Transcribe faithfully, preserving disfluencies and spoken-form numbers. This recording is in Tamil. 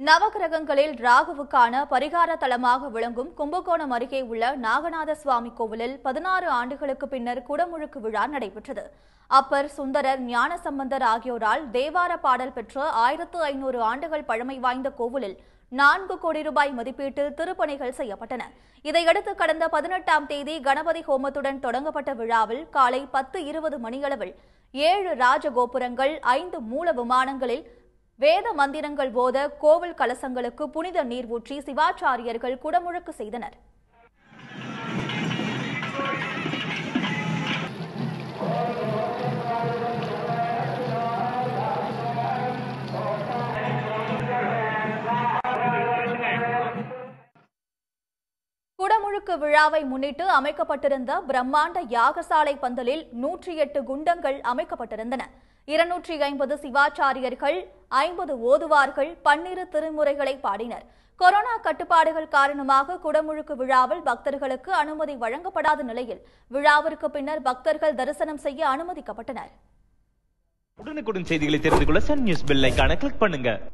நவகிரகங்களில் ராகுவுக்கான பரிகார தலமாக விளங்கும் கும்பகோணம் அருகே உள்ள நாகநாத சுவாமி கோவிலில் பதினாறு ஆண்டுகளுக்கு பின்னர் குடமுழுக்கு விழா நடைபெற்றது. அப்பர், சுந்தரர், ஞானசம்பந்தர் ஆகியோரால் தேவார பாடல் பெற்ற ஆயிரத்து ஐநூறு ஆண்டுகள் பழமை வாய்ந்த கோவிலில் நான்கு கோடி ரூபாய் மதிப்பீட்டில் திருப்பணிகள் செய்யப்பட்டன. இதையடுத்து கடந்த பதினெட்டாம் தேதி கணபதி ஹோமத்துடன் தொடங்கப்பட்ட விழாவில் காலை பத்து இருபது மணியளவில் ஏழு ராஜகோபுரங்கள், ஐந்து மூல விமானங்களில் வேத மந்திரங்கள் போத கோவில் கலசங்களுக்கு புனித நீர் ஊற்றி சிவாச்சாரியர்கள் குடமுழுக்கு செய்தனர். குடமுழுக்கு விழாவை முன்னிட்டு அமைக்கப்பட்டிருந்த பிரம்மாண்ட யாகசாலை பந்தலில் நூற்றி எட்டு குண்டங்கள் அமைக்கப்பட்டிருந்தன. இருநூற்றி ஐம்பது சிவாச்சாரியர்கள், ஐம்பது ஓதுவார்கள் பன்னிரு திருமுறைகளை பாடினர். கொரோனா கட்டுப்பாடுகள் காரணமாக குடமுழுக்கு விழாவில் பக்தர்களுக்கு அனுமதி வழங்கப்படாத நிலையில் விழாவிற்கு பின்னர் பக்தர்கள் தரிசனம் செய்ய அனுமதிக்கப்பட்டனர். உடனுக்குடன் செய்திகளை தெரிந்து கொள்ள சன் நியூஸ் பெல் ஐகானை கிளிக் பண்ணுங்க.